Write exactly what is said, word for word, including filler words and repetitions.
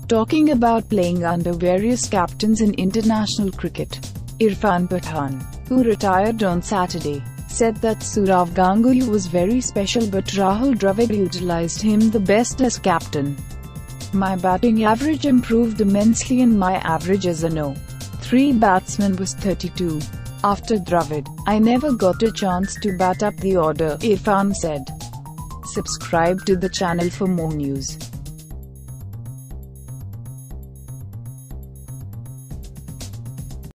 Talking about playing under various captains in international cricket, Irfan Pathan, who retired on Saturday, said that Sourav Ganguly was very special but Rahul Dravid utilised him the best as captain. My batting average improved immensely and my average as a no. three batsman was thirty-two. After Dravid, I never got a chance to bat up the order, Irfan said. Subscribe to the channel for more news.